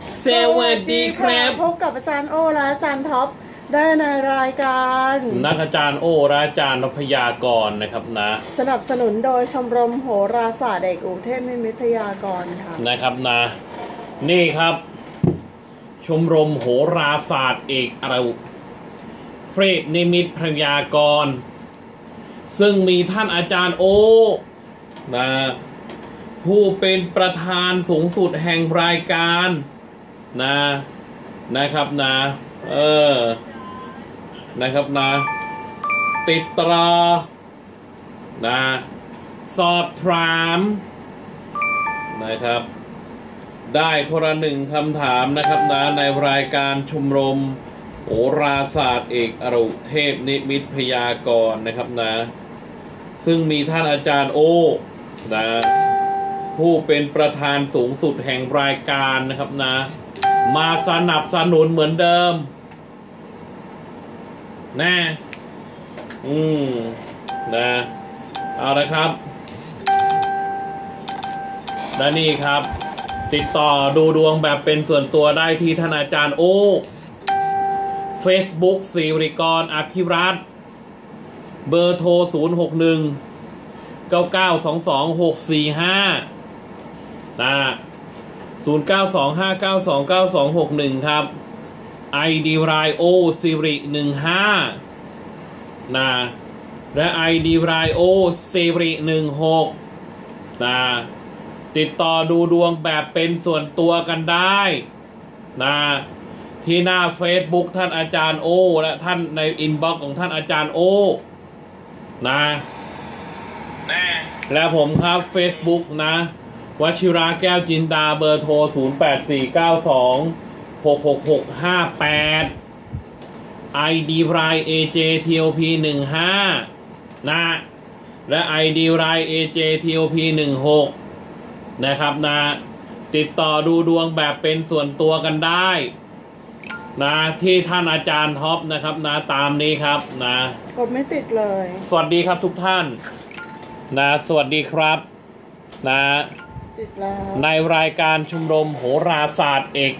สวัสดีครับพบกับอาจารย์โอและอาจารย์ท็อปได้ในรายการสำนักอาจารย์โอและอาจารย์นพยากรณ์นะครับนะสนับสนุนโดยชมรมโหราศาสตร์เอกอุเทพนิมิตพยากรณ์ค่ะนะครับนะนี่ครับชมรมโหราศาสตร์เอกเทพนิมิตพยากรณ์ซึ่งมีท่านอาจารย์โอนะผู้เป็นประธานสูงสุดแห่งรายการนะครับนะครับนะติดตราสอบถามนะครับได้คนละหนึ่งคำถามนะครับในรายการชมรมโหราศาสตร์เอกอรุเทพนิมิตพยากรณ์นะครับซึ่งมีท่านอาจารย์โอผู้เป็นประธานสูงสุดแห่งรายการนะครับมาสนับสนุนเหมือนเดิมเอาละครับและนี่ครับติดต่อดูดวงแบบเป็นส่วนตัวได้ที่ท่านอาจารย์โอ Facebook ศิริกรอภิรัตน์เบอร์โทร061 9922 645 0925929261 ครับ ID รายโอสิริ15และ ID รายโอสิริ16ติดต่อดูดวงแบบเป็นส่วนตัวกันได้ที่หน้า Facebook ท่านอาจารย์โอและท่านในอินบ็อกซ์ของท่านอาจารย์โอและผมครับ Facebook วชิราแก้วจินดาเบอร์โทร0849266658 ID ราย AJTOP 15และ ID ราย AJTOP 16นะครับติดต่อดูดวงแบบเป็นส่วนตัวกันได้ที่ท่านอาจารย์ท็อปนะครับตามนี้ครับกดไม่ติดเลยสวัสดีครับทุกท่านสวัสดีครับติดแล้วในรายการชมรมโหราศาสตร์เอก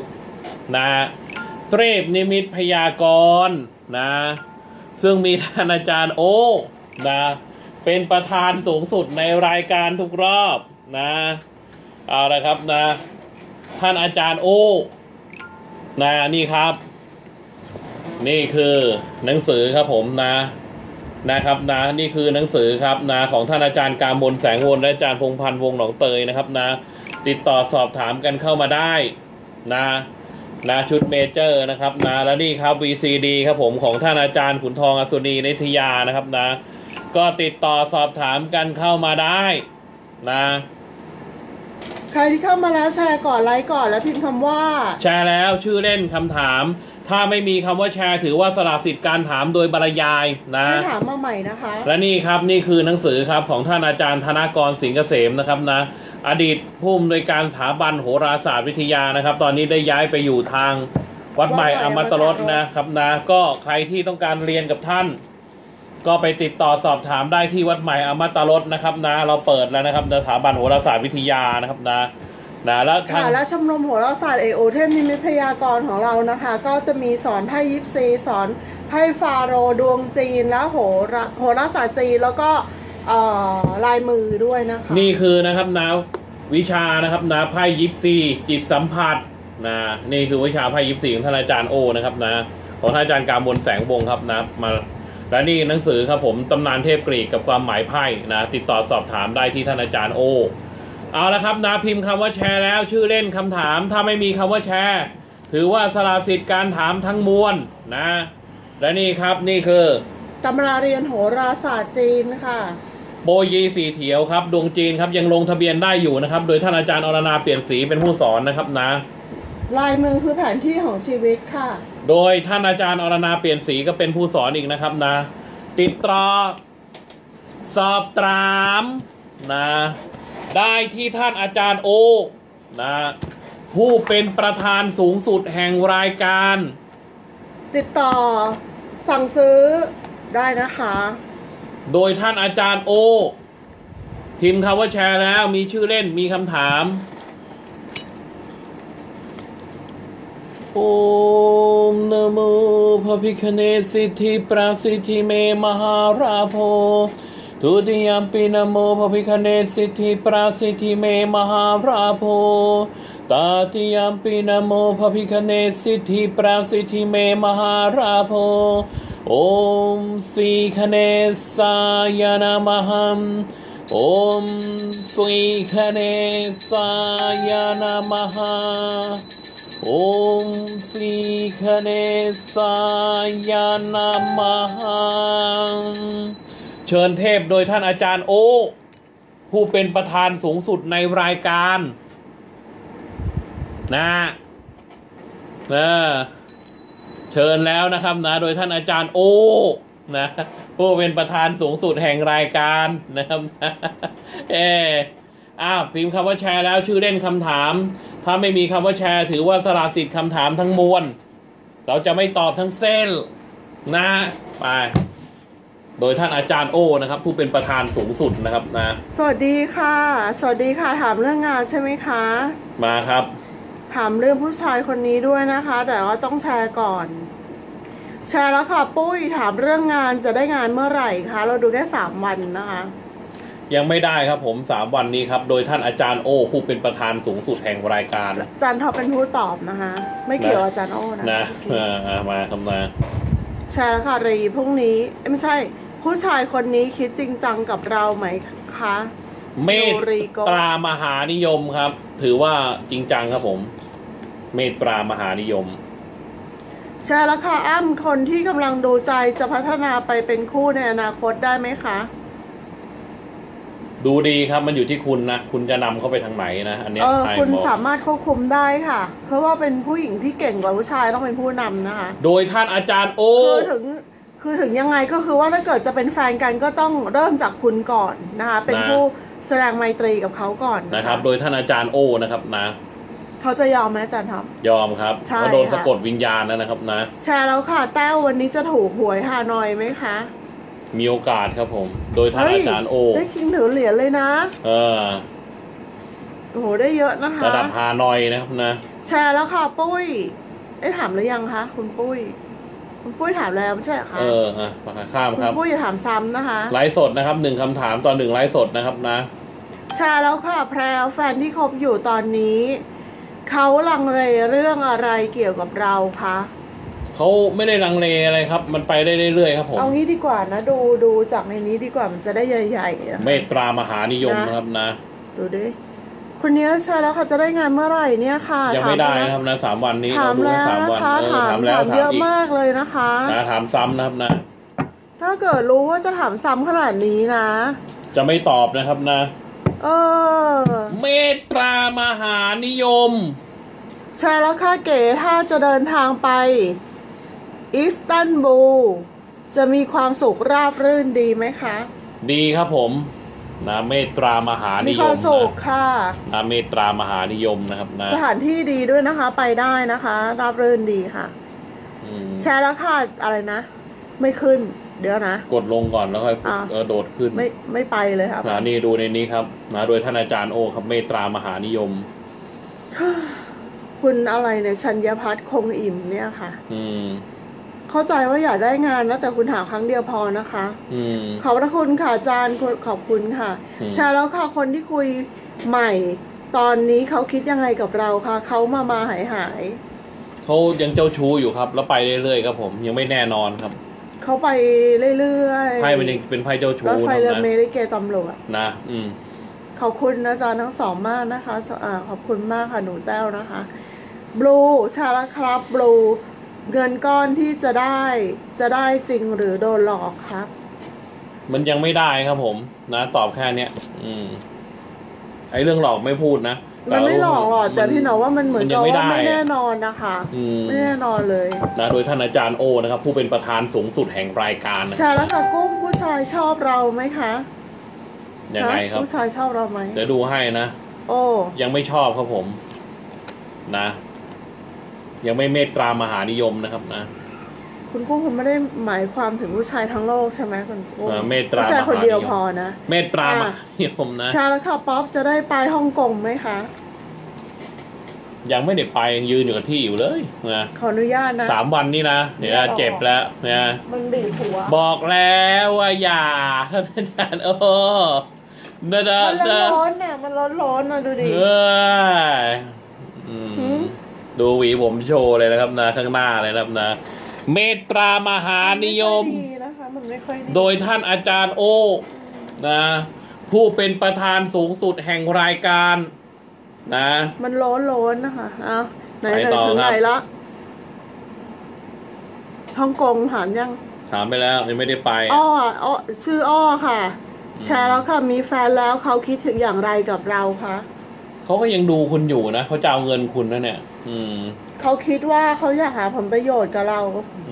เทพนิมิตพยากรณ์ซึ่งมีท่านอาจารย์โอเป็นประธานสูงสุดในรายการทุกรอบเอาละครับท่านอาจารย์โอนี่ครับนี่คือหนังสือครับผมนะครับนี่คือหนังสือครับของท่านอาจารย์กามลแสงวนและอาจารย์พงษ์พันธ์วงหนองเตยนะครับติดต่อสอบถามกันเข้ามาได้ชุดเมเจอร์นะครับและนี่ครับ VCD ครับผมของท่านอาจารย์ขุนทองอสุนีนิทยานะครับก็ติดต่อสอบถามกันเข้ามาได้ใครที่เข้ามาแล้วแชร์ก่อนไลค์ก่อนแล้วพิมพ์คำว่าแชร์แล้วชื่อเล่นคำถามถ้าไม่มีคำว่าแชร์ถือว่าสละสิทธิ์การถามโดยบรรยายให้ถามมาใหม่นะคะและนี่ครับนี่คือหนังสือครับของท่านอาจารย์ธนกรสิงห์เกษมนะครับอดีตผู้อำนวยการสถาบันโหราศาสตร์วิทยานะครับตอนนี้ได้ย้ายไปอยู่ทางวัดใหม่อมตรสนะครับก็ใครที่ต้องการเรียนกับท่านก็ไปติดต่อสอบถามได้ที่วัดใหม่อมตรสนะครับเราเปิดแล้วนะครับสถาบันโหราศาสตร์วิทยานะครับและชมรมโหราศาสตร์เอกอุเทพนิมิตพยากรณ์ของเรานะคะก็จะมีสอนไพ่ยิปซีสอนไพ่ฟาโรห์ดวงจีนและโหราศาสตร์จีนแล้วก็ลายมือด้วยนะคะนี่คือนะครับวิชานะครับไพ่ยิปซีจิตสัมผัสนี่คือวิชาไพ่ยิปซีของท่านอาจารย์โอนะครับของท่านอาจารย์กามลแสงวงครับมาและนี่หนังสือครับผมตำนานเทพกรีกกับความหมายไพ่ติดต่อสอบถามได้ที่ท่านอาจารย์โอเอาละครับพิมพ์คำว่าแชร์แล้วชื่อเล่นคำถามถ้าไม่มีคำว่าแชร์ถือว่าสละสิทธิ์การถามทั้งมวลและนี่ครับนี่คือตำราเรียนโหราศาสตร์จีนค่ะโบยีสีเถียวครับดวงจีนครับยังลงทะเบียนได้อยู่นะครับโดยท่านอาจารย์อรณาเปลี่ยนสีเป็นผู้สอนนะครับลายมือคือแผนที่ของชีวิตค่ะโดยท่านอาจารย์อรณาเปลี่ยนสีก็เป็นผู้สอนอีกนะครับติดต่อสอบถามได้ที่ท่านอาจารย์โอผู้เป็นประธานสูงสุดแห่งรายการติดต่อสั่งซื้อได้นะคะโดยท่านอาจารย์โอพิมพ์คำว่าแชร์แล้วมีชื่อเล่นมีคำถามโอมนะโมพระพิฆเนศสิทธิปราสิทธิเมมหาราโภทุติยมปินะโมพระพิฆเนศสิทธิปราสิทธิเมมหาราโภตาติยมปินะโมพระพิฆเนศสิทธิปราสิทธิเมมหาราโภโอมสีคเนสายนะมหัมโอมสีคเนสายนะมหาโอมสีคเนสายนะมหังเชิญเทพโดยท่านอาจารย์โอผู้เป็นประธานสูงสุดในรายการนะเชิญแล้วนะครับนะโดยท่านอาจารย์โอนะผู้เป็นประธานสูงสุดแห่งรายการนะครับพิมพ์คำว่าแชร์แล้วชื่อเล่นคำถามถ้าไม่มีคำว่าแชร์ถือว่าสละสิทธิ์คำถามทั้งมวลเราจะไม่ตอบทั้งเส้นนะไปโดยท่านอาจารย์โอนะครับผู้เป็นประธานสูงสุดนะครับนะสวัสดีค่ะสวัสดีค่ะถามเรื่องงานใช่ไหมคะมาครับถามเรื่องผู้ชายคนนี้ด้วยนะคะแต่ว่าต้องแชร์ก่อนแชร์แล้วค่ะปุ้ยถามเรื่องงานจะได้งานเมื่อไหร่คะเราดูแค่3 วันนะคะยังไม่ได้ครับผม3 วันนี้ครับโดยท่านอาจารย์โอผู้เป็นประธานสูงสุดแห่งรายการอาจารย์ท็อปเป็นผู้ตอบนะคะไม่เกี่ยวอาจารย์โอนะมาคำนาแชร์แล้วค่ะรีพรุ่งนี้ไม่ใช่ผู้ชายคนนี้คิดจริงจังกับเราไหมคะเมตตามหานิยมครับถือว่าจริงจังครับผมเมตตามหานิยมแชร์แล้วค่ะอ้ำคนที่กำลังดูใจจะพัฒนาไปเป็นคู่ในอนาคตได้ไหมคะดูดีครับมันอยู่ที่คุณนะคุณจะนำเขาไปทางไหนนะอันนี้คุณสามารถควบคุมได้ค่ะเพราะว่าเป็นผู้หญิงที่เก่งกว่าผู้ชายต้องเป็นผู้นำนะคะโดยท่านอาจารย์โอคือถึงยังไงก็คือว่าถ้าเกิดจะเป็นแฟนกันก็ต้องเริ่มจากคุณก่อนนะคะเป็นผู้แสดงไมตรีกับเขาก่อนนะครับโดยท่านอาจารย์โอนะครับนะเขาจะยอมไหมอาจารย์ครับยอมครับเขาโดนสะกดวิญญาณนะครับนะแชร์แล้วค่ะแต้ววันนี้จะถูกหวยฮานอยไหมคะมีโอกาสครับผมโดยท่านอาจารย์โอได้คิงถือเหรียญเลยนะโอ้โหได้เยอะนะคะระดับฮานอยนะครับนะแชร์แล้วค่ะปุ้ยได้ถามหรือยังคะคุณปุ้ยถามแล้วไม่ใช่คะข้ามครับคุณปุ้ยอย่าถามซ้ำนะคะไลฟ์สดนะครับ1 คำถามต่อ1 ไลฟ์สดนะครับนะแชร์แล้วค่ะแพรวแฟนที่คบอยู่ตอนนี้เขาลังเลเรื่องอะไรเกี่ยวกับเราคะเขาไม่ได้ลังเลอะไรครับมันไปได้เรื่อยๆครับผมเอางี้ดีกว่านะดูจากในนี้ดีกว่ามันจะได้ใหญ่ๆเมตตามหานิยมนะครับนะดูดิคนนี้ใช่แล้วค่ะจะได้งานเมื่อไหร่เนี่ยค่ะยังไม่ได้นะครับนะ3 วันนี้ถามแล้วนะคะถามเยอะมากเลยนะคะถามซ้ำนะครับนะถ้าเกิดรู้ว่าจะถามซ้ำขนาดนี้นะจะไม่ตอบนะครับนะเมตตามหานิยมใช่แล้วค่ะเก๋ถ้าจะเดินทางไปอิสตันบูลจะมีความสุขราบรื่นดีไหมคะดีครับผมนะเมตตามหานิยมมีความสุขค่ะนะเมตตามหานิยมนะครับนะสถานที่ดีด้วยนะคะไปได้นะคะราบรื่นดีค่ะแชร์แล้วค่ะอะไรนะไม่ขึ้นเดี๋ยวนะกดลงก่อนแล้วค่อยโดดขึ้นไม่ไปเลยครับนี่ดูในนี้ครับนะโดยท่านอาจารย์โอครับเมตตามหานิยมคุณอะไรเนี่ยชัญญพัฒน์คงอิ่มเนี่ยค่ะเข้าใจว่าอยากได้งานนะแต่คุณถามครั้งเดียวพอนะคะขอบพระคุณค่ะอาจารย์ขอบคุณค่ะแชร์แล้วค่ะคนที่คุยใหม่ตอนนี้เขาคิดยังไงกับเราคะเขามาหายเขายังเจ้าชู้อยู่ครับแล้วไปเรื่อยๆครับผมยังไม่แน่นอนครับเขาไปเรื่อยๆไพ่มันยังเป็นไพ่เจ้าชู้รถไฟเรือเมริเกตำรวจนะขอบคุณอาจารย์ทั้ง2มากนะคะขอบคุณมากค่ะหนูแต้วนะคะบลูชาละครับบลูเงินก้อนที่จะได้จริงหรือโดนหลอกครับมันยังไม่ได้ครับผมนะตอบแค่เนี้ยไอ้เรื่องหลอกไม่พูดนะมันไม่หลอกหรอกแต่พี่หนอว่ามันเหมือนกับว่าไม่แน่นอนนะคะไม่แน่นอนเลยนะโดยท่านอาจารย์โอนะครับผู้เป็นประธานสูงสุดแห่งรายการใช่แล้วค่ะกุ้งผู้ชายชอบเราไหมคะยังไงครับผู้ชายชอบเราไหมจะดูให้นะยังไม่ชอบครับผมนะยังไม่เมตตามหานิยมนะครับนะคุณกุ้งคงไม่ได้หมายความถึงผู้ชายทั้งโลกใช่ไหมคุณกุ้งเมตตามหานิยมผู้ชายคนเดียวพอนะเมตตามหานิยมนะใช่แล้วค่ะป๊อปจะได้ไปฮ่องกงไหมคะยังไม่ได้ไปยังยืนอยู่กับที่อยู่เลยนะขออนุญาตนะ 3 วันนี้นะเดี๋ยวเจ็บแล้วนะมันบีบหัวบอกแล้วว่าอย่าท่านอาจารย์มันร้อนเนี่ยมันร้อนนะดูดิดูหวีผมโชว์เลยนะครับนะข้างหน้าเลยนะครับนะเมตตามหานิยมโดยท่านอาจารย์โอนะผู้เป็นประธานสูงสุดแห่งรายการนะมันร้อนนะคะเอาไหนถึงไหนละฮ่องกงถามยังถามไปแล้วยังไม่ได้ไปชื่ออ้อค่ะแชร์แล้วค่ะมีแฟนแล้วเขาคิดถึงอย่างไรกับเราคะเขาก็ยังดูคุณอยู่นะเขาจะเอาเงินคุณนะเนี่ยเขาคิดว่าเขาอยากหาผลประโยชน์กับเรา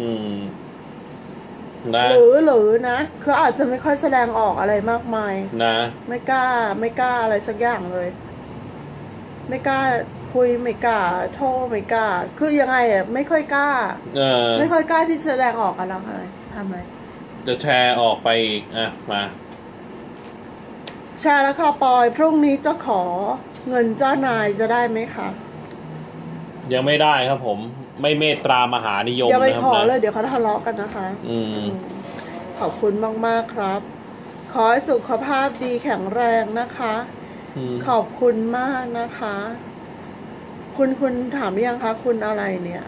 นะหรือนะคืออาจจะไม่ค่อยแสดงออกอะไรมากมายนะไม่กล้าอะไรสักอย่างเลยไม่กล้าคุยไม่กล้าโทรไม่กล้าคือยังไงอ่ะไม่ค่อยกล้าไม่ค่อยกล้าที่แสดงออกกับเราอะไรทำไมจะแชร์ออกไปอีกมาแชร์แล้วค่ะปอยพรุ่งนี้จะขอเงินเจ้านายจะได้ไหมคะยังไม่ได้ครับผมไม่เมตตามหานิยมอย่าไปขอเลยเดี๋ยวเขาทะเลาะกันนะคะขอบคุณมากๆครับขอให้สุขภาพดีแข็งแรงนะคะขอบคุณมากนะคะคุณถามหรือยังคะคุณอะไรเนี่ย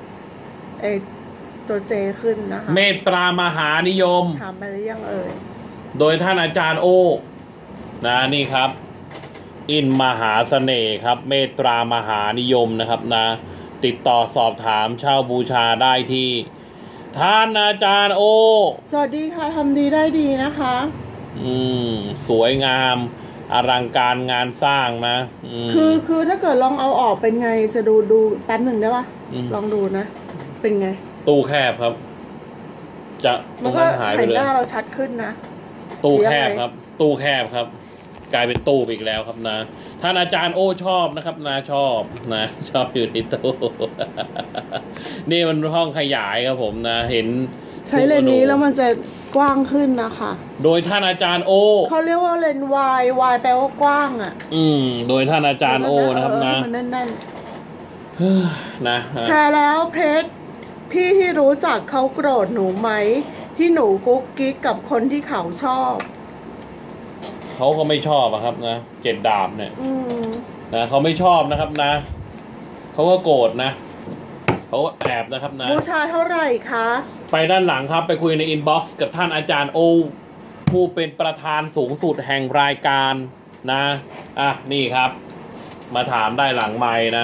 ตัวเจขึ้นนะคะเมตตามหานิยมถามไปหรือยังเอ่ยโดยท่านอาจารย์โอนะนี่ครับอินมหาเสน่ห์ครับเมตตามหานิยมนะครับนะติดต่อสอบถามเช่าบูชาได้ที่ท่านอาจารย์โอสวัสดีค่ะทำดีได้ดีนะคะสวยงามอลังการงานสร้างนะคือถ้าเกิดลองเอาออกเป็นไงจะดูแป๊บหนึ่งได้ปะลองดูนะเป็นไงตู้แคบครับจะมันก็หายไปเลยหน้าเราชัดขึ้นนะตู้แคบครับตู้แคบครับกลายเป็นตู้อีกแล้วครับนะท่านอาจารย์โอชอบนะครับนะชอบอยู่ในตู้นี่มันห้องขยายครับผมนะเห็นใช้เลนส์นี้แล้วมันจะกว้างขึ้นนะคะโดยท่านอาจารย์โอเขาเรียกว่าเลนส์วายแปลว่ากว้างอ่ะโดยท่านอาจารย์โอนะครับนะมันแน่นๆนะแชร์แล้วเพชรพี่ที่รู้จักเขาโกรธหนูไหมที่หนูกุ๊กกิ๊กกับคนที่เขาชอบเขาก็ไม่ชอบอะครับนะ7 ดาบเนี่ยนะเขาไม่ชอบนะครับนะเขาก็โกรธนะเขาแอบนะครับนะบูชาเท่าไหร่คะไปด้านหลังครับไปคุยในอินบ็อกซ์กับท่านอาจารย์โอผู้เป็นประธานสูงสุดแห่งรายการนะนี่ครับมาถามได้หลังไมค์นะ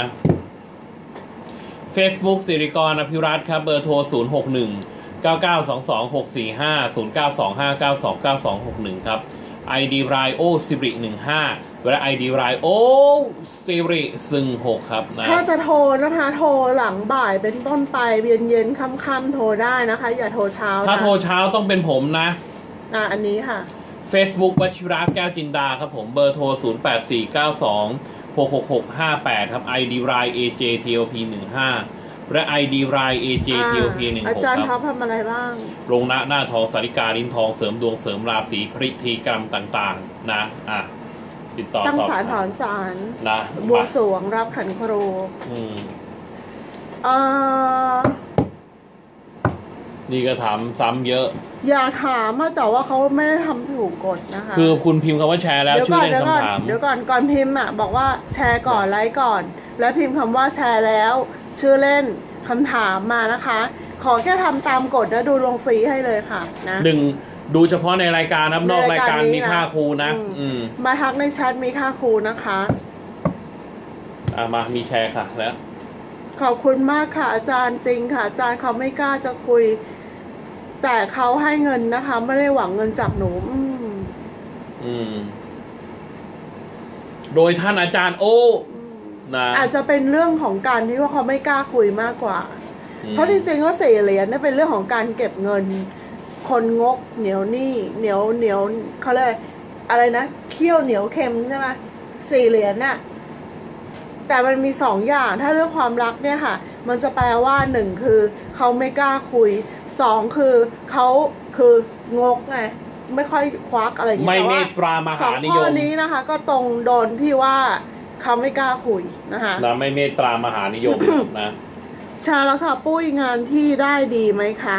Facebook สิริกรอภิรัตน์ครับเบอร์โทร061 9922 645 0925 929261ครับID ไรโอสิริ15และ ID ไรโอสิริซึ่ง6ครับนะถ้าจะโทรนะคะโทรหลังบ่ายเป็นต้นไปเย็นค่ำโทรได้นะคะอย่าโทรเช้าถ้าโทรเช้าต้องเป็นผมนะอันนี้ค่ะ Facebook วชิระแก้วจินดาครับผมเบอร์โทร0849266658ครับ ID ไร AJTOP 15และ ID ไร AJTOP 16 อาจารย์ท็อปทำอะไรบ้างลงหน้าทองสาริกาลิ้นทองเสริมดวงเสริมราศีพฤติกรรมต่างๆนะติดต่อตั้งศาลถอนศาลนะบวงสรวงรับขันครูนี่ก็ถามซ้ำเยอะอย่าถามแต่ว่าเขาไม่ได้ทำถูกกฎนะคะคือคุณพิมพ์คำว่าแชร์แล้วชื่อเล่นคำถามเดี๋ยวก่อนพิมพ์บอกว่าแชร์ก่อนไลค์ก่อนแล้วพิมพ์คำว่าแชร์แล้วชื่อเล่นคำถามมานะคะขอแค่ทำตามกฎนะดูดวงฟรีให้เลยค่ะนะดูเฉพาะในรายการนะนอกรายการมีค่าครูนะมาทักในแชทมีค่าครูนะคะมามีแชร์ค่ะแล้วขอบคุณมากค่ะอาจารย์จริงค่ะอาจารย์เขาไม่กล้าจะคุยแต่เขาให้เงินนะคะไม่ได้หวังเงินจากหนูโดยท่านอาจารย์โอนะอาจจะเป็นเรื่องของการที่ว่าเขาไม่กล้าคุยมากกว่าเพราะจริงๆก็4 เหรียญนี่เป็นเรื่องของการเก็บเงินคนงกเหนียวหนี้เหนียวเขาเรียกอะไรนะเคี่ยวเหนียวเค็มใช่ไหม4 เหรียญน่ะแต่มันมี2 อย่างถ้าเรื่องความรักเนี่ยค่ะมันจะแปลว่า1คือเขาไม่กล้าคุย2คือเขาคืองกไงไม่ค่อยควักอะไรอย่างเงี้ยไม่เมตตามหานิยม 2 ข้อนี้นะคะก็ตรงโดนที่ว่าเขาไม่กล้าคุยนะคะนะไม่เมตตามหานิยมนะใช่แล้วค่ะปุ้ยงานที่ได้ดีไหมคะ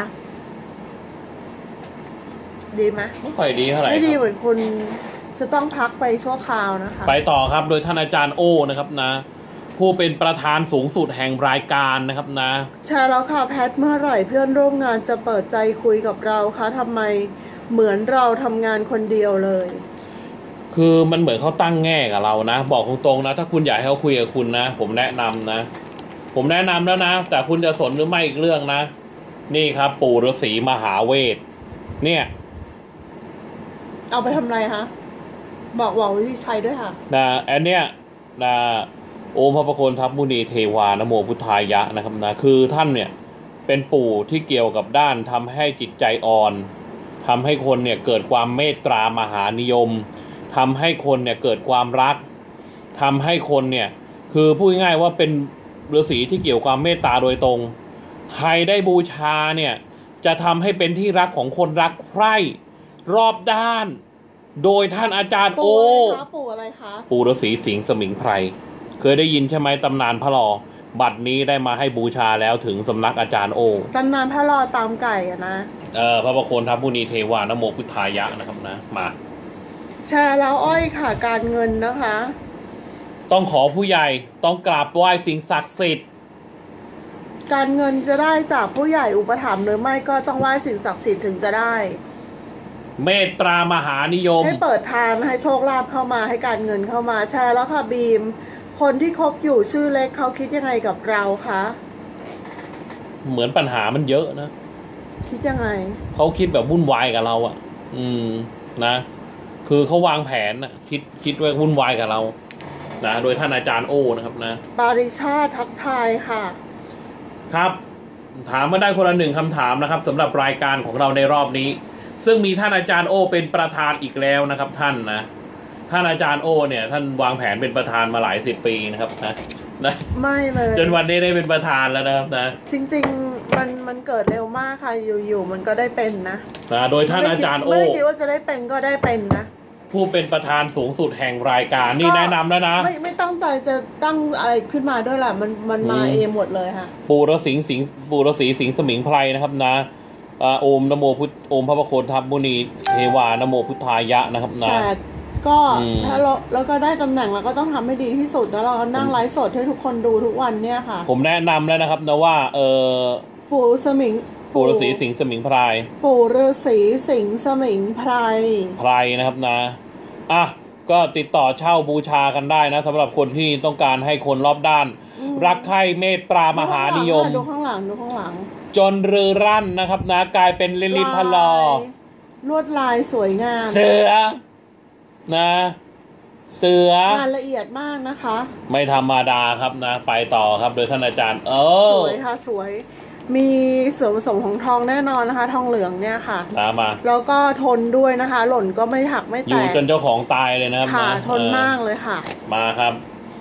ดีไหมไม่ค่อยดีเท่าไหร่ไม่ดีเหมือนคุณจะต้องพักไปชั่วคราวนะคะไปต่อครับโดยท่านอาจารย์โอ้นะครับนะผู้เป็นประธานสูงสุดแห่งรายการนะครับนะใช่แล้วค่ะแพทเมื่อไหร่เพื่อนร่วมงานจะเปิดใจคุยกับเราคะทำไมเหมือนเราทำงานคนเดียวเลยคือมันเหมือนเขาตั้งแง่กับเรานะบอกตรงๆนะถ้าคุณอยากให้เขาคุยกับคุณนะผมแนะนำนะผมแนะนำแล้วนะแต่คุณจะสนหรือไม่อีกเรื่องนะนี่ครับปู่ฤาษีมหาเวทเนี่ยเอาไปทำอะไรคะบอกวิธีใช้ด้วยค่ะนะอันเนี้ยนะโอมพระประโคนทัพมุนีเทวานโมพุทธายะนะครับนะคือท่านเนี่ยเป็นปู่ที่เกี่ยวกับด้านทำให้จิตใจอ่อนทำให้คนเนี่ยเกิดความเมตตามหานิยมทำให้คนเนี่ยเกิดความรักทำให้คนเนี่ยคือพูดง่ายๆว่าเป็นฤาษีที่เกี่ยวความเมตตาโดยตรงใครได้บูชาเนี่ยจะทำให้เป็นที่รักของคนรักใคร่รอบด้านโดยท่านอาจารย์โอปู่อะไรคะปู่ฤาษีสิงห์สมิงไพรเคยได้ยินใช่ไหมตำนานพระลอบัดนี้ได้มาให้บูชาแล้วถึงสำนักอาจารย์โอตำนานพระลอตามไก่อะนะพระประโคนทัพมุนีเทวานโมพุทธายะนะครับนะมาแชร์แล้วอ้อยค่ะการเงินนะคะต้องขอผู้ใหญ่ต้องกราบไหว้สิ่งศักดิ์สิทธิ์การเงินจะได้จากผู้ใหญ่อุปถัมภ์หรือไม่ก็ต้องไหว้สิ่งศักดิ์สิทธิ์ถึงจะได้เมตตามหานิยมให้เปิดทางให้โชคลาภเข้ามาให้การเงินเข้ามาแชร์แล้วค่ะบีมคนที่คบอยู่ชื่อเล็กเขาคิดยังไงกับเราคะเหมือนปัญหามันเยอะนะคิดยังไงเขาคิดแบบวุ่นวายกับเราอ่ะนะคือเขาวางแผนนะคิดไว้วุ่นวายกับเรานะโดยท่านอาจารย์โอนะครับนะปาริชาติทักทายค่ะครับถามมาได้คนละ1คำถามนะครับสำหรับรายการของเราในรอบนี้ซึ่งมีท่านอาจารย์โอเป็นประธานอีกแล้วนะครับท่านอาจารย์โอเนี่ยท่านวางแผนเป็นประธานมาหลาย10 ปีนะครับนะไม่เลยจนวันนี้ได้เป็นประธานแล้วนะครับนะจริงๆมันเกิดเร็วมากค่ะอยู่มันก็ได้เป็นนะโดยท่านอาจารย์โอไม่ได้คิดว่าจะได้เป็นก็ได้เป็นนะผู้เป็นประธานสูงสุดแห่งรายการนี่แนะนำแล้วนะไม่ตั้งใจจะตั้งอะไรขึ้นมาด้วยแหละมันมาเองหมดเลยค่ะปู่ฤาษีสิงห์สมิงไพรนะครับนะโอมนโมพุทธโอมพระประโคนทัพมุนีเทวานโมพุทธายะนะครับนะก็ถ้าแล้วก็ได้ตำแหน่งเราก็ต้องทำให้ดีที่สุดแล้วเราก็นั่งไลฟ์สดให้ทุกคนดูทุกวันเนี่ยค่ะผมแนะนำแล้วนะครับนะว่าปู่ฤาษีสิงห์สมิงไพรปู่ฤาษีสิงห์สมิงไพรนะครับนะก็ติดต่อเช่าบูชากันได้นะสำหรับคนที่ต้องการให้คนรอบด้านรักใคร่เมตตามหานิยมดูข้างหลังจนรือรั่นนะครับนะกลายเป็นลิลิพลอลวดลายสวยงามเสืองานละเอียดมากนะคะไม่ธรรมดาครับนะไปต่อครับโดยท่านอาจารย์สวยค่ะสวยมีส่วนผสมของทองแน่นอนนะคะทองเหลืองเนี่ยค่ะมาแล้วก็ทนด้วยนะคะหล่นก็ไม่หักไม่แตกอยู่จนเจ้าของตายเลยนะครับค่ะทนมากเลยค่ะมาครับ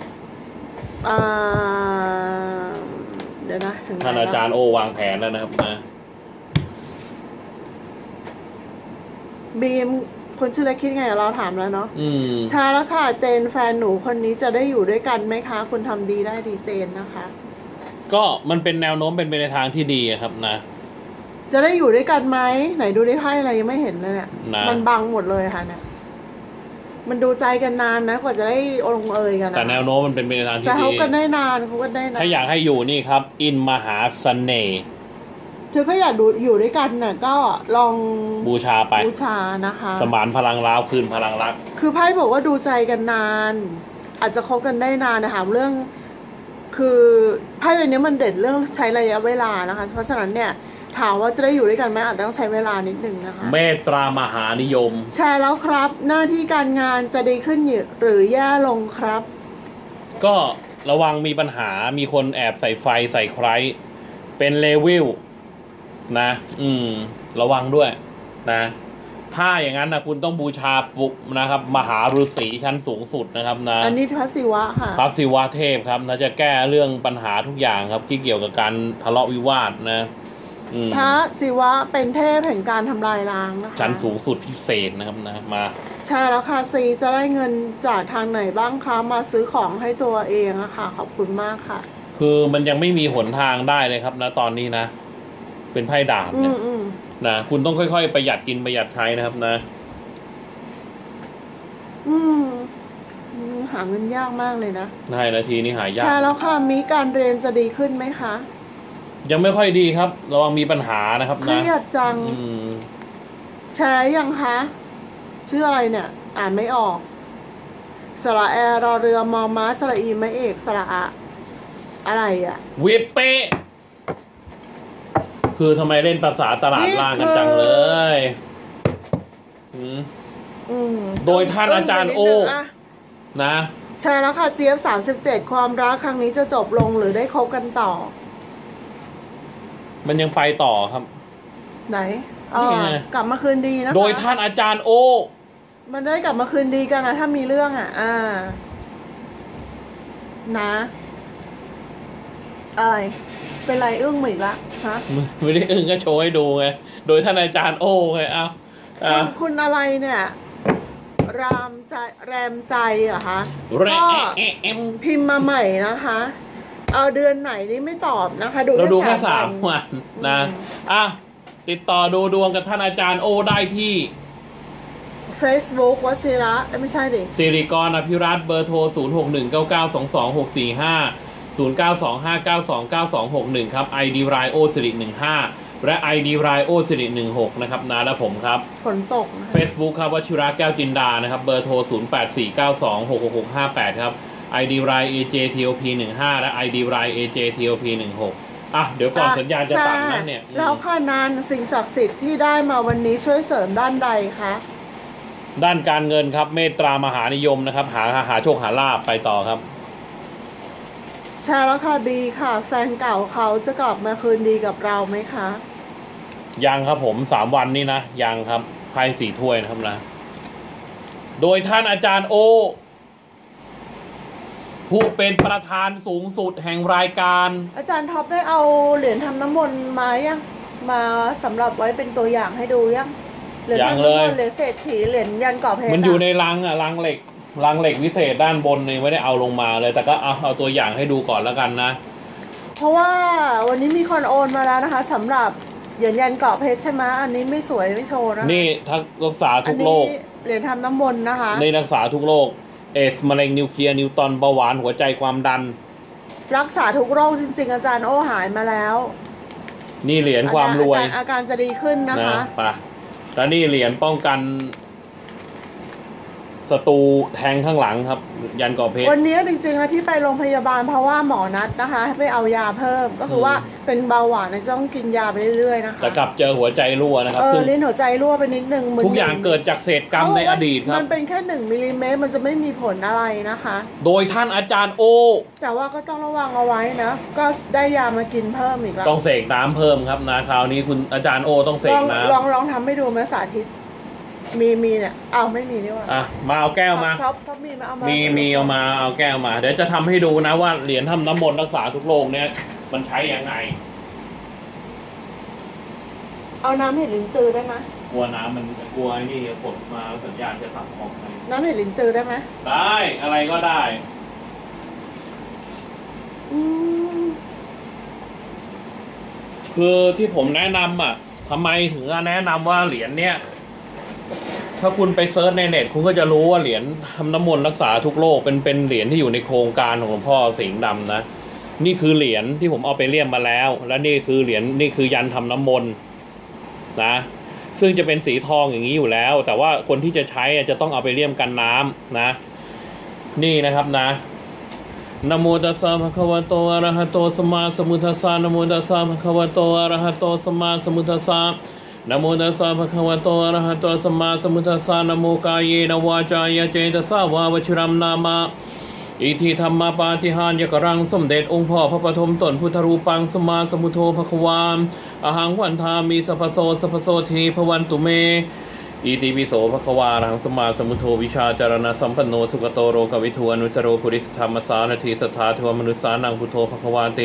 เดี๋ยวนะท่านอาจารย์โอวางแผนแล้วนะครับนะบีมคนชื่อเล็กคิดไงเราถามแล้วเนาะช้าแล้วค่ะเจนแฟนหนูคนนี้จะได้อยู่ด้วยกันไหมคะคุณทำดีได้ดีเจนนะคะก็มันเป็นแนวโน้มเป็นไปในทางที่ดีครับนะจะได้อยู่ด้วยกันไหมไหนดูได้ไพ่อะไรยังไม่เห็นเลยเนี่ยมันบังหมดเลยค่ะเนี่ยมันดูใจกันนานนะกว่าจะได้ลงเอยกันนะแต่แนวโน้มมันเป็นไปในทางที่ดีแต่เขากันได้นานถ้าอยากให้อยู่นี่ครับอินมหาเสน่ห์คือเขาอยากอยู่ด้วยกันน่ะก็ลองบูชาไปนะคะสมานพลังร้าวคืนพลังรักคือไพ่บอกว่าดูใจกันนานอาจจะคบกันได้นานนะคะเรื่องคือไพ่ใบนี้มันเด่นเรื่องใช้ระยะเวลานะคะเพราะฉะนั้นเนี่ยถามว่าจะได้อยู่ด้วยกันไหมอาจจะต้องใช้เวลานิดนึงนะคะเมตตามหานิยมใช่แล้วครับหน้าที่การงานจะดีขึ้นหรือแย่ลงครับก็ระวังมีปัญหามีคนแอบใส่ไฟใส่ใครเป็นเลวิลนะระวังด้วยนะถ้าอย่างนั้นนะคุณต้องบูชาปุกนะครับมหาฤาษีชั้นสูงสุดนะครับนะอันนี้พระศิวะค่ะพระศิวะเทพครับนะจะแก้เรื่องปัญหาทุกอย่างครับที่เกี่ยวกับการทะเลาะวิวาทนะพระศิวะเป็นเทพแห่งการทำลายล้างนะคะชั้นสูงสุดพิเศษนะครับนะมาใช่แล้วค่ะซีจะได้เงินจากทางไหนบ้างคะมาซื้อของให้ตัวเองอะค่ะขอบคุณมากค่ะคือมันยังไม่มีหนทางได้เลยครับนะตอนนี้นะเป็นไพ่ดาบเนี่ยนะคุณต้องค่อยๆประหยัดกินประหยัดใช้นะครับนะหาเงินยากมากเลยนะใช่นาทีนี้หายากใช่แล้วค่ะมีการเรียนจะดีขึ้นไหมคะยังไม่ค่อยดีครับระวังมีปัญหานะครับนะเครียดจังแชร์ยังคะชื่ออะไรเนี่ยอ่านไม่ออกสระแอรอเรือมอม้าสระอีไม้เอกสระอะอะไรอะวิปเป้คือทำไมเล่นภาษาตลาดล่างกันจังเลยโดยท่านอาจารย์โอนะใช่แล้วค่ะเจี๊ยบ37ความรักครั้งนี้จะจบลงหรือได้คบกันต่อมันยังไปต่อครับไหนกลับมาคืนดีนะคะโดยท่านอาจารย์โอมันได้กลับมาคืนดีกันนะถ้ามีเรื่องนะอะไรเป็นไรอึ้งอีกละฮะไม่ได้อึ้งก็โชว์ให้ดูไงโดยท่านอาจารย์โอไงคุณอะไรเนี่ยแรมใจเหรอคะก็พิมพ์มาใหม่นะคะเอาเดือนไหนนี่ไม่ตอบนะคะเราดูแค่3 วันนะติดต่อดูดวงกับท่านอาจารย์โอได้ที่ Facebook วชิระไม่ใช่ดิสิริกรอภิรัตน์เบอร์โทร0619922645 0925929261ครับ ID ไรโอสิริ15และ ID ไรโอสิริ16นะครับนะและผมครับฝนตก Facebook ครับวชิระแก้วจินดานะครับเบอร์โทร0849266658ครับ ID ไร AJTOP 15และ ID ไร AJTOP 16เดี๋ยวก่อนสัญญาณจะตัดนะเนี่ยแล้วค่ะนานสิ่งศักดิ์สิทธิ์ที่ได้มาวันนี้ช่วยเสริมด้านใดคะด้านการเงินครับเมตตามหานิยมนะครับหาโชคหาลาภไปต่อครับใช่แล้วค่ะดีค่ะแฟนเก่าเขาจะกลับมาคืนดีกับเราไหมคะยังครับผม3 วันนี้นะยังครับไพ่4 ถ้วยนะครับนะโดยท่านอาจารย์โอผู้เป็นประธานสูงสุดแห่งรายการอาจารย์ท็อปได้เอาเหรียญทำน้ำมนต์มายังมาสำหรับไว้เป็นตัวอย่างให้ดูยังเหรียญทำน้ำมนต์เหรียญเศรษฐีเหรียญยันกรอบเพชรมันอยู่ในลังเหล็กวิเศษด้านบนนี่ไม่ได้เอาลงมาเลยแต่ก็เอาตัวอย่างให้ดูก่อนแล้วกันนะเพราะว่าวันนี้มีคนโอนมาแล้วนะคะสำหรับเหรียญยันกรอบเพชรใช่ไหมอันนี้ไม่สวยไม่โชว์นะนี่ทักรักษาทุกโรคเหรียญทำน้ำมนต์นะคะในรักษาทุกโรคเอสมะเร็งนิวเคลียร์นิวตอนเบาหวานหัวใจความดันรักษาทุกโรคจริงๆอาจารย์โอหายมาแล้วนี่เหรียญความรวยอาการจะดีขึ้นนะคะแล้วนี่เหรียญป้องกันศัตรูแทงข้างหลังครับยันกรอบเพชรวันนี้จริงๆแล้วที่ไปโรงพยาบาลเพราะว่าหมอนัดนะคะให้ไปเอายาเพิ่มก็คือว่าเป็นเบาหวานจะต้องกินยาไปเรื่อยๆนะคะแต่กลับเจอหัวใจรั่วนะครับลิ้นหัวใจรั่วไปนิดนึงทุกอย่างเกิดจากเศษกรรมในอดีตครับมันเป็นแค่1 มิลลิเมตรมันจะไม่มีผลอะไรนะคะโดยท่านอาจารย์โอแต่ว่าก็ต้องระวังเอาไว้นะก็ได้ยามากินเพิ่มอีกแล้วต้องเสกน้ำเพิ่มครับนะคราวนี้คุณอาจารย์โอต้องเสกน้ำลองทำให้ดูไหมสาธิตมีเนี่ยไม่มีนี่ว่ามาเอาแก้วมาครับมีมาเอามามีเอาแก้วมาเดี๋ยวจะทำให้ดูนะว่าเหรียญทำน้ำมนต์รักษาทุกโรคเนี่ยมันใช้ยังไงเอาน้ำเห็ดลิ้นจือได้ไหมกลัวน้ำมันกลัวนี่กดมาสัญญาณจะสั่งของไปน้ำเห็ดลิ้นจือได้ไหมได้อะไรก็ได้คือที่ผมแนะนำทำไมถึงแนะนำว่าเหรียญเนี้ยถ้าคุณไปเซิร์ชในเน็ตคุณก็จะรู้ว่าเหรียญทำน้ำมนต์รักษาทุกโรคเป็นเหรียญที่อยู่ในโครงการของหลวงพ่อสิงห์ดำนะนี่คือเหรียญที่ผมเอาไปเลี่ยมมาแล้วและนี่คือเหรียญนี่คือยันทำน้ำมนต์นะซึ่งจะเป็นสีทองอย่างนี้อยู่แล้วแต่ว่าคนที่จะใช้จะต้องเอาไปเลี่ยมกันน้ำนะนี่นะครับนะนะโมตัสสะภะคะวะโตอะระหะโตสัมมาสัมพุทธัสสะนะโมตัสสะภะคะวะโตอะระหะโตสัมมาสัมพุทธัสสะนะโมตัสสะภะคะวะโตอะระหะโตสัมมาสัมพุทธัสสะนะโมกายเยนะวาจายะเจตสาวาวชิรัมนามะอิทิธรรมปาฏิหาริยกรังสมเด็จองค์พ่อพระปฐมตนพุทธรูปังสมมาสมุทโธภความอหังวันทามีสัพพโสทีพวันตุเมอิติปิโสภควาหังสมมาสมุทโธวิชาจารณะสัมปันโนสุขโตโรกวิทูอนุตโรปุริสธรรมสารถีสัทธาทวมนุสานังพุทโธภควาติ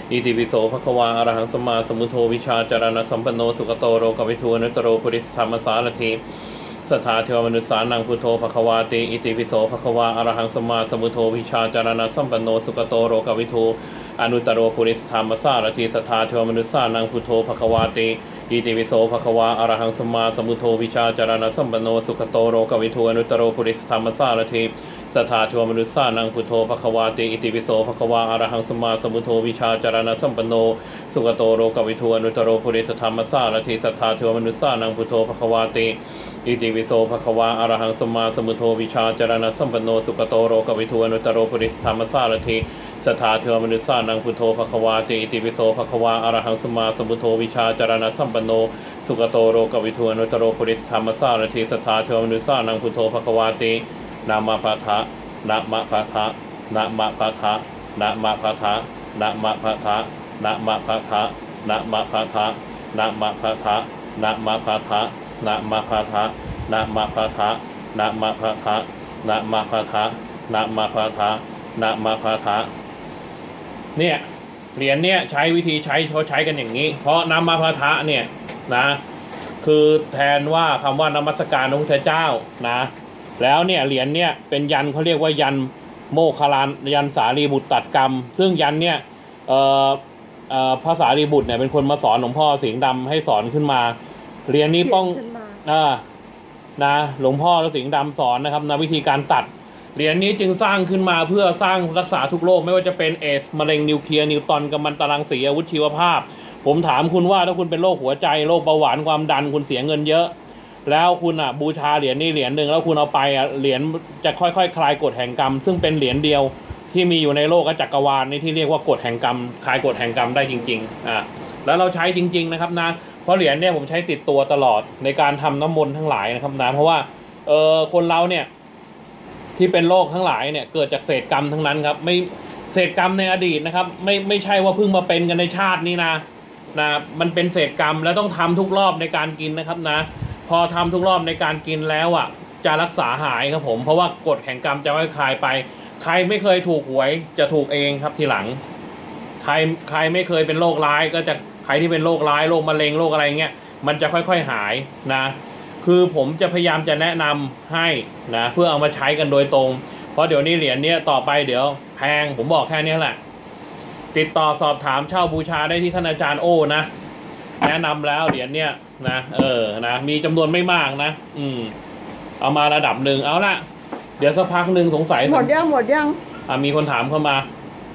อิติปิโสภควาอรหังสัมมาสัมพุทโธวิชาจารณสัมปันโนสุขโตโรกวิทูอนุตตโรปุริสธรรมสารถีสัทธาเทวมนุษสานังพุทโธภควาติอิติปิโสภควาอรหังสัมมาสัมพุทโธวิชาจารณสัมปันโนสุขโตโรกวิทูอนุตตโรปุริสธรรมสารถีสัทธาเทวมนุษสานังพุทโธภควาติอิติปิโสภควาอรหังสัมมาสัมพุทโธวิชาจารณสัมปันโนสุขโตโรกวิทูอนุตตโรปุริสธรรมสารถีสัทธาเทวมนุษสานังพุทโธภควาติอิติปิโสภควาอรหังสัมมาสัมพุทโธวิชาจารณสัมปันโนสุขโตโรกวิทูอนุตตโรปุริสธรรมสารถีสัทธาเทวมนุษสานังพุทโธภควาติอิติปิโสภควาอรหังสัมมาสัมพุทโธวิชาจารณสัมปันโนสุขโตโรกวิทูอนุตตโรปุริสธรรมสารถีสัทธาเทวมนุษสานังพุทโธภควาติอิติปิโสภควาอรหังสัมมาสัมพุทโธวิชาจารณสัมปันโนสุขโตโรกวิทูอนุตตโรปุริสธรรมสารถีสัทธาเทวมนุษสานังพุทโธภควาตินามาปะทะนะมะปะทะนะมะปะทะนะมะปะทะนะมะปะทะนะมะปะทะนะมะปะทะนะมะปะทะนะมะปะทะนะมะปะทะนะมะปะทะนะมะปะทะนะมะปะทะนะมะปะทะนะมะปะทะเนี่ยเหรียญเนี่ยใช้วิธีใช้เขาใช้กันอย่างนี้เพราะนะมะปะทะเนี่ยนะคือแทนว่าคำว่านมัสการพระพุทธเจ้านะแล้วเนี่ยเหรียญเนี่ยเป็นยันเขาเรียกว่ายันโมคคัลลานยันสารีบุตรตัดกรรมซึ่งยันเนี่ยพระสารีบุตรเนี่ยเป็นคนมาสอนหลวงพ่อสิงห์ดำให้สอนขึ้นมาเหรียญนี้ป้องนะหลวงพ่อและสิงห์ดำสอนนะครับนะวิธีการตัดเหรียญนี้จึงสร้างขึ้นมาเพื่อสร้างรักษาทุกโรคไม่ว่าจะเป็นเอสมะเร็งนิวเคลียร์นิวตรอนกัมมันตรังสีอาวุธชีวภาพผมถามคุณว่าถ้าคุณเป็นโรคหัวใจโรคเบาหวานความดันคุณเสียเงินเยอะแล้วคุณบูชาเหรียญนี้เหรียญหนึ่งแล้วคุณเอาไปเหรียญจะค่อยๆคลายกฎแห่งกรรมซึ่งเป็นเหรียญเดียวที่มีอยู่ในโลกจักรวาลนี้ที่เรียกว่ากฎแห่งกรรมคลายกฎแห่งกรรมได้จริงๆแล้วเราใช้จริงๆนะครับนะเพราะเหรียญเนี่ยผมใช้ติดตัวตลอดในการทำน้ำมนต์ทั้งหลายนะครับนะเพราะว่าคนเราเนี่ยที่เป็นโรคทั้งหลายเนี่ยเกิดจากเศษกรรมทั้งนั้นครับไม่เศษกรรมในอดีตนะครับไม่ใช่ว่าเพิ่งมาเป็นกันในชาตินี้นะมันเป็นเศษกรรมแล้วต้องทำทุกรอบในการกินนะครับนะพอทำทุกรอบในการกินแล้วจะรักษาหายครับผมเพราะว่ากฎแห่งกรรมจะค่อยคลายไปใครไม่เคยถูกหวยจะถูกเองครับทีหลังใครไม่เคยเป็นโรคร้ายก็จะใครที่เป็นโรคร้ายโรคมะเร็งโรคอะไรเงี้ยมันจะค่อยๆหายนะคือผมจะพยายามจะแนะนำให้นะเพื่อเอามาใช้กันโดยตรงเพราะเดี๋ยวนี้เหรียญเนี้ยต่อไปเดี๋ยวแพงผมบอกแค่นี้แหละติดต่อสอบถามเช่าบูชาได้ที่ท่านอาจารย์โอ้นะแนะนำแล้วเหรียญเนี้ยนะนะมีจำนวนไม่มากนะเอามาระดับหนึ่งเอาละเดี๋ยวสักพักหนึ่งสงสัยหมดยังมีคนถามเข้ามา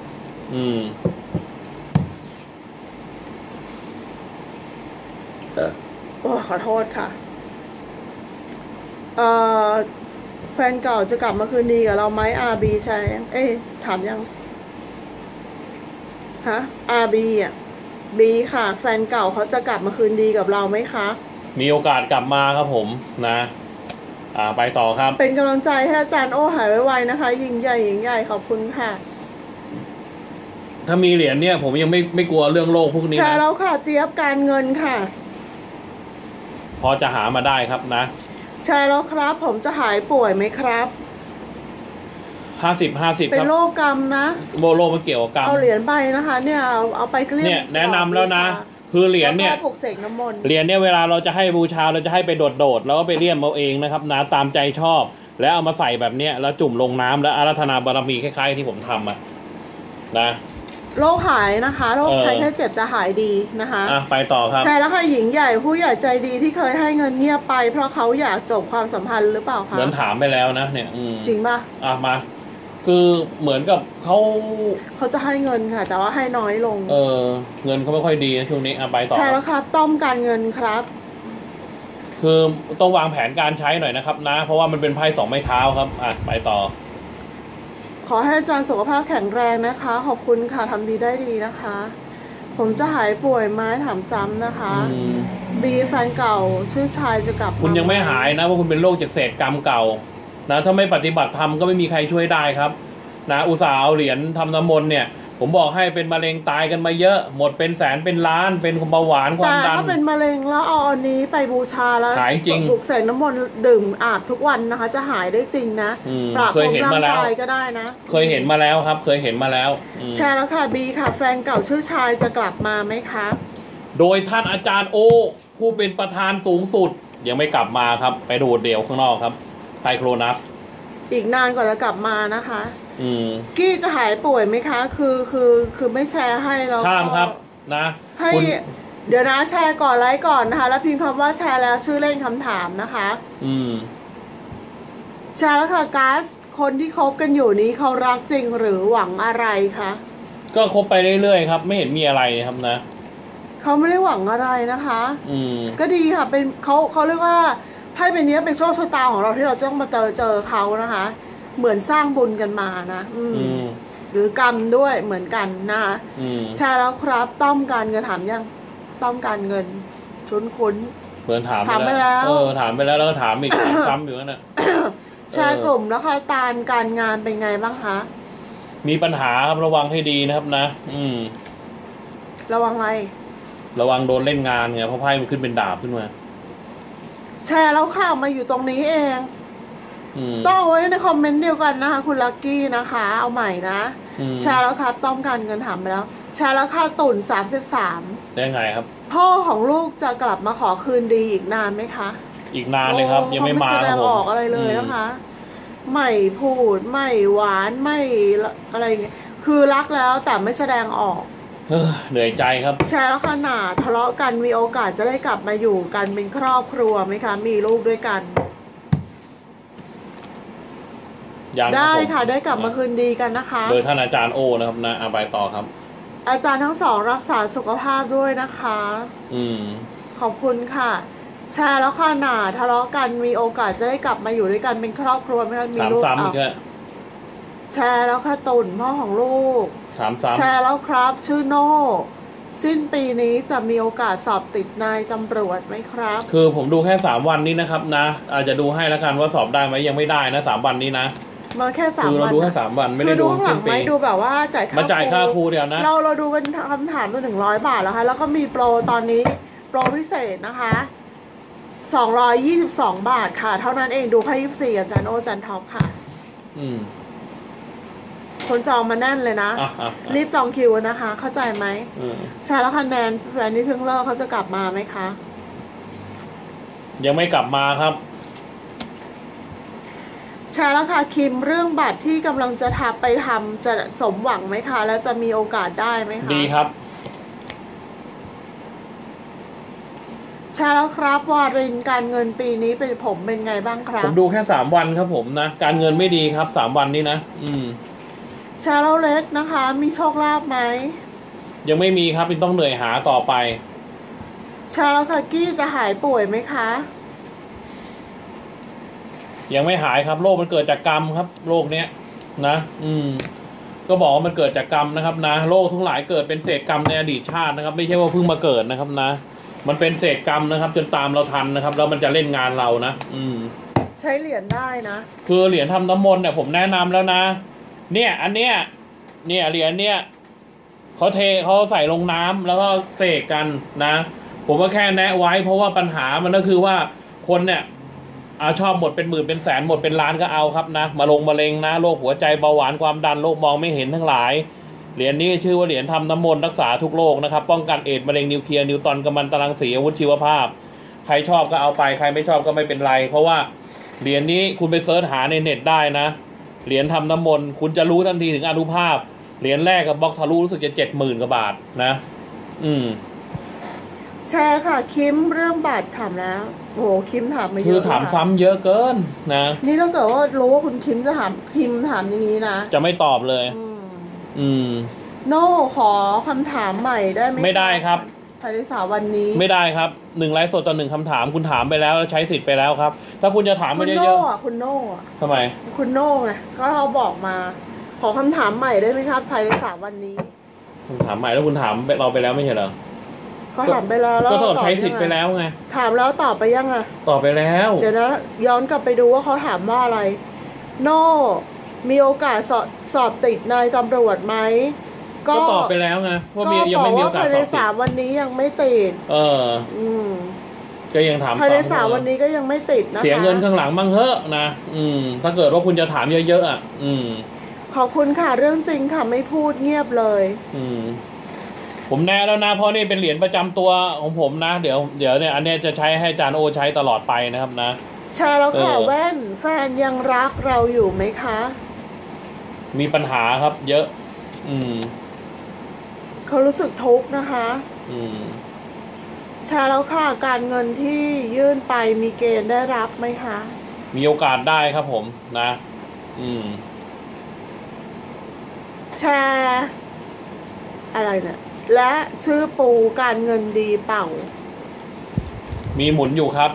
โอ้ขอโทษค่ะแฟนเก่าจะกลับมาคืนดีกับเราไหมRBใช่ถามยังฮะRBบีค่ะแฟนเก่าเขาจะกลับมาคืนดีกับเราไหมคะมีโอกาสกลับมาครับผมนะไปต่อครับเป็นกำลังใจให้อาจารย์โอ้หายไวๆนะคะยิ่งใหญ่ขอบคุณค่ะถ้ามีเหรียญเนี่ยผมยังไม่กลัวเรื่องโลกพวกนี้นะใช่แล้วค่ะเจี๊ยบการเงินค่ะพอจะหามาได้ครับนะใช่แล้วครับผมจะหายป่วยไหมครับ 50 เป็นโรคกรรมนะโรคมันเกี่ยวกับกรรมเอาเหรียญไปนะคะเนี่ยเอาไปเกลี้ยงเนี่ยแนะนำแล้วนะคือเหรียญเนี่ยปลุกเสกน้ำมนต์เหรียญเนี่ยเวลาเราจะให้บูชาเราจะให้ไปโดดแล้วก็ไปเลี่ยมเอาเองนะครับนะตามใจชอบแล้วเอามาใส่แบบเนี้ยแล้วจุ่มลงน้ำแล้วอาราธนาบารมีคล้ายๆที่ผมทำนะโรคหายนะคะโรคภัยแค่เจ็บจะหายดีนะคะไปต่อครับใช่แล้วค่ะหญิงใหญ่ผู้ใหญ่ใจดีที่เคยให้เงินเงียบไปเพราะเขาอยากจบความสัมพันธ์หรือเปล่าคะเหมือนถามไปแล้วนะเนี่ยจริงป่ะมาคือเหมือนกับเขาจะให้เงินค่ะแต่ว่าให้น้อยลงเงินเขาไม่ค่อยดีนะช่วงนี้ไปต่อใช่แล้วครับต้มการเงินครับคือต้องวางแผนการใช้หน่อยนะครับนะเพราะว่ามันเป็นไพ่2 ไม้เท้าครับไปต่อขอให้อาจารย์สุขภาพแข็งแรงนะคะขอบคุณค่ะทำดีได้ดีนะคะผมจะหายป่วยไหมถามซ้ำนะคะบีแฟนเก่าชื่อชายจะกลับคุณยังไม่หายนะว่าคุณเป็นโรคจากเศษกรรมเก่านะถ้าไม่ปฏิบัติธรรมก็ไม่มีใครช่วยได้ครับนะอุตส่าห์เอาเหรียญทำน้ำมนต์เนี่ยผมบอกให้เป็นมะเร็งตายกันมาเยอะหมดเป็นแสนเป็นล้านเป็นเบาหวานความดันแต่ถ้าเป็นมะเร็งแล้วเอาอันนี้ไปบูชาแล้วหายจริงปลุกเสกน้ำมนต์ดื่มอาบทุกวันนะคะจะหายได้จริงนะปราบพรมร่างกายก็ได้นะเคยเห็นมาแล้วครับเคยเห็นมาแล้วแชร์แล้วค่ะบีค่ะแฟนเก่าชื่อชายจะกลับมาไหมคะโดยท่านอาจารย์โอผู้เป็นประธานสูงสุดยังไม่กลับมาครับไปโดดเดี่ยวข้างนอกครับไทโครนัสอีกนานกว่าจะกลับมานะคะกี้จะหายป่วยไหมคะคือไม่แชร์ให้เราข้ามครับนะให้เดี๋ยวนะแชร์ก่อนไลค์ก่อนนะคะแล้วพิมพ์คำว่าแชร์แล้วชื่อเล่นคำถามนะคะแชร์แล้วค่ะก๊าซคนที่คบกันอยู่นี้เขารักจริงหรือหวังอะไรคะก็คบไปเรื่อยๆครับไม่เห็นมีอะไรครับนะเขาไม่ได้หวังอะไรนะคะก็ดีค่ะเป็นเขาเรียกว่าไพ่ใบนี้เป็นโชคชะตาของเราที่เราต้องมาเจอเขานะคะเหมือนสร้างบุญกันมานะหรือกรรมด้วยเหมือนกันนะคะแชร์แล้วครับต้อมการเงินถามยังต้อมการเงินคุ้นเหมือนถามไปแล้วถามไปแล้วก็ถามอีกซ้ำอยู่นั่นแหละแชร์กลุ่มแล้วค่ะการงานเป็นไงบ้างคะมีปัญหาครับระวังให้ดีนะครับนะระวังอะไรระวังโดนเล่นงานไงเพราะไพ่มันขึ้นเป็นดาบขึ้นมาแชร์แล้วค่ะมาอยู่ตรงนี้เองต้องเอาไว้ในคอมเมนต์เดียวกันนะคะคุณลักกี้นะคะเอาใหม่นะแชร์แล้วครับต้องการเงินถามไปแล้วแชร์แล้วค่ะตุ่น33 ได้ไงครับพ่อของลูกจะกลับมาขอคืนดีอีกนานไหมคะอีกนานเลยครับยังไม่มาแสดงออกอะไรเลยนะคะไม่พูดไม่หวานไม่อะไรเงี้ยคือรักแล้วแต่ไม่แสดงออกเหนื่อยใจครับแชร์แล้วขนาดทะเลาะกันมีโอกาสจะได้กลับมาอยู่กันเป็นครอบครัวไหมคะมีลูกด้วยกันได้ค่ะได้กลับมาคืนดีกันนะคะโดยท่านอาจารย์โอนะครับนะไปต่อครับอาจารย์ทั้งสองรักษาสุขภาพด้วยนะคะขอบคุณค่ะแชร์แล้วขนาดทะเลาะกันมีโอกาสจะได้กลับมาอยู่ด้วยกันเป็นครอบครัวไหมคะมีลูกแชร์แล้วค่ะตุ่นพ่อของลูกแชร์แล้วครับชื่อโน่สิ้นปีนี้จะมีโอกาสสอบติดนายตำรวจไหมครับคือผมดูแค่3 วันนี้นะครับนะอาจจะดูให้แล้วกันว่าสอบได้ไหมยังไม่ได้นะ3 วันนี้นะมาแค่3 วันคือเราดูแค่3 วันไม่ได้ดูสิ้นปีดูแบบว่าจ่ายค่าครูเดียวนะเราดูเป็นคำถามตัว100 บาทแล้วค่ะแล้วก็มีโปรตอนนี้โปรพิเศษนะคะ222 บาทค่ะเท่านั้นเองดูแค่24อาจารย์โอจันท็อปค่ะคนจองมาแน่นเลยนะรีบจองคิวนะคะเข้าใจไหมใช่แล้วคะแนนแฟนนี่เพิ่งเลิกเขาจะกลับมาไหมคะยังไม่กลับมาครับใช่แล้วค่ะคิมเรื่องบัตรที่กำลังจะไปทำจะสมหวังไหมคะแล้วจะมีโอกาสได้ไหมคะดีครับใช่แล้วครับวารินการเงินปีนี้เป็นไงบ้างครับผมดูแค่3 วันครับผมนะการเงินไม่ดีครับ3 วันนี้นะชาโลเล็กนะคะมีโชคลาภไหมยังไม่มีครับต้องเหนื่อยหาต่อไปชาโลคากี้จะหายป่วยไหมคะยังไม่หายครับโรคมันเกิดจากกรรมครับโรคเนี้ยนะก็บอกว่ามันเกิดจากกรรมนะครับนะโรคทั้งหลายเกิดเป็นเศษกรรมในอดีตชาตินะครับไม่ใช่ว่าเพิ่งมาเกิดนะครับนะมันเป็นเศษกรรมนะครับจนตามเราทันนะครับแล้วมันจะเล่นงานเรานะใช้เหรียญได้นะคือเหรียญทำน้ำมนต์เนี่ยผมแนะนำแล้วนะเนี่ยอันเนี้ยเนี่ยเหรียญเนี่ยเขาใส่ลงน้ำแล้วก็เสกกันนะผมก็แค่แนะไว้เพราะว่าปัญหามันก็คือว่าคนเนี่ยชอบหมดเป็นหมื่นเป็นแสนหมดเป็นล้านก็เอาครับนะมะเร็งนะโรคหัวใจเบาหวานความดันโรคมองไม่เห็นทั้งหลายเหรียญนี้ชื่อว่าเหรียญทำน้ำมนต์รักษาทุกโรคนะครับป้องกันเอดส์มะเร็งนิวเคลียร์นิวตรอนกัมมันตรังสีอาวุธชีวภาพใครชอบก็เอาไปใครไม่ชอบก็ไม่เป็นไรเพราะว่าเหรียญนี้คุณไปเสิร์ชหาในเน็ตได้นะเหรียญทำน้ำมนต์คุณจะรู้ทันทีถึงอานุภาพเหรียญแรกกับบล็อกทะลุรู้สึกจะ70,000 กว่าบาทนะแชร์ค่ะคิมเรื่องบัตรถามแล้วโอ้คิมถามมาเยอะคือถามซ้ำเยอะเกินนะนี่ถ้าเกิดว่ารู้ว่าคุณคิมจะถามอย่างนี้นะจะไม่ตอบเลยโน่ขอคำถามใหม่ได้ไหมไม่ได้ครับภายใน3 วันนี้ไม่ได้ครับ1 ไลฟ์สดต่อ 1 คำถามคุณถามไปแล้วใช้สิทธิ์ไปแล้วครับถ้าคุณจะถามไม่เยอะๆคุณโน่ทำไมคุณโน่ไงก็เขาบอกมาขอคำถามใหม่ได้ไหมครับภายใน3 วันนี้คำถามใหม่แล้วคุณถามเราไปแล้วไม่ใช่เหรอเขาถามไปแล้วก็ตอบใช้สิทธิ์ไปแล้วไงถามแล้วตอบไปยังตอบไปแล้วเดี๋ยวนะย้อนกลับไปดูว่าเขาถามว่าอะไรโน่มีโอกาสสอบติดนายตำรวจไหมก็ตอบไปแล้วไงว่ายังไม่มีโอกาสสอบติดภายใน3 วันนี้ยังไม่ติดก็ยังถามภายใน3 วันนี้ก็ยังไม่ติดนะคะเสียเงินข้างหลังบ้างเถอะนะถ้าเกิดว่าคุณจะถามเยอะๆอ่ะขอบคุณค่ะเรื่องจริงค่ะไม่พูดเงียบเลยผมแน่แล้วนะเพราะนี่เป็นเหรียญประจำตัวของผมนะเดี๋ยวเนี่ยอันนี้จะใช้ให้อาจารย์โอใช้ตลอดไปนะครับนะใช่แล้วค่ะแว่นแฟนยังรักเราอยู่ไหมคะมีปัญหาครับเยอะเขารู้สึกทุกข์นะคะใช่แล้วค่ะการเงินที่ยื่นไปมีเกณฑ์ได้รับไหมคะมีโอกาสได้ครับผมนะแชร์อะไรเนี่ยและชื่อปูการเงินดีเปล่ามีหมุนอยู่ครับ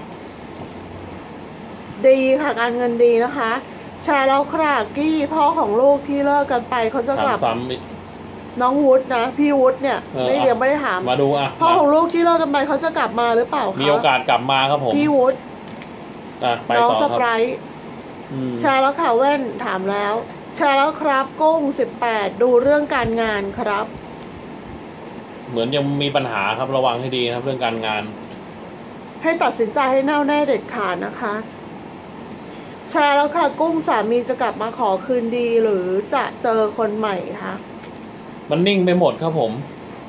ดีค่ะการเงินดีนะคะแชร์แล้วค่ะกี้พ่อของลูกที่เลิกกันไปเขาจะกลับน้องวุฒินะพี่วุฒิเนี่ยไม่เดี๋ยวไม่ได้ถามมาดูอ่ะพ่อของลูกที่เลิกกันไปเขาจะกลับมาหรือเปล่าคะมีโอกาสกลับมาครับผมพี่วุฒิน้องสไปร์แชร์แล้วค่ะแว่นถามแล้วแชร์แล้วครับกุ้ง18ดูเรื่องการงานครับเหมือนยังมีปัญหาครับระวังให้ดีนะครับเรื่องการงานให้ตัดสินใจให้แน่วแน่เด็ดขาดนะคะแชร์แล้วค่ะกุ้งสามีจะกลับมาขอคืนดีหรือจะเจอคนใหม่คะมันนิ่งไปหมดครับผม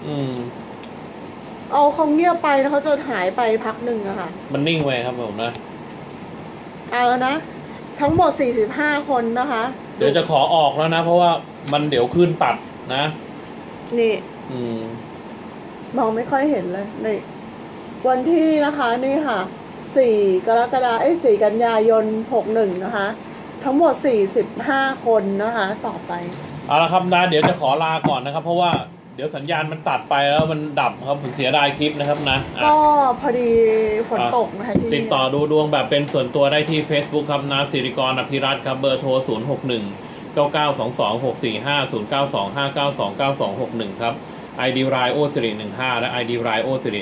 เอาเขาเงียบไปแล้วเขาจะหายไปพักหนึ่งอะค่ะมันนิ่งไปครับผมนะเอาแล้วนะทั้งหมด45 คนนะคะเดี๋ยวจะขอออกแล้วนะเพราะว่ามันเดี๋ยวขึ้นตัดนะนี่มองไม่ค่อยเห็นเลยนี่วันที่นะคะนี่ค่ะ4 กรกฎาคม4 กันยายน61นะคะทั้งหมด45 คนนะคะต่อไปเอาละครับนะเดี๋ยวจะขอลาก่อนนะครับเพราะว่าเดี๋ยวสัญญาณมันตัดไปแล้วมันดับครับผมเสียดายคลิปนะครับนะก็พอดีฝนตกนะคะที่ติดต่อดูดวงแบบเป็นส่วนตัวได้ที่ Facebook ครับนะสิริกรอภิรัตน์ครับเบอร์โทร061 9922 645 092 592 9261ครับ ID รายโอสิริ15และ ID รายโอสิริ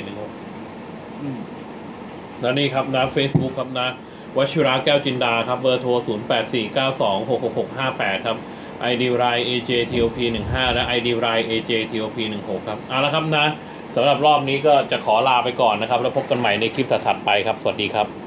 16แล้วนี่ครับนะ Facebook ครับนะวชิระแก้วจินดาครับเบอร์โทร0849266658ครับID ราย AJTOP 15และ ID ราย AJTOP 16ครับเอาละครับนะสำหรับรอบนี้ก็จะขอลาไปก่อนนะครับแล้วพบกันใหม่ในคลิปถัดไปครับสวัสดีครับ